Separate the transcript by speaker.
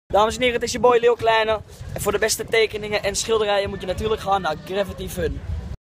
Speaker 1: Dames en heren, het is je boy Lil Kleine. En voor de beste tekeningen en schilderijen moet je natuurlijk gaan naar Gravity Fun.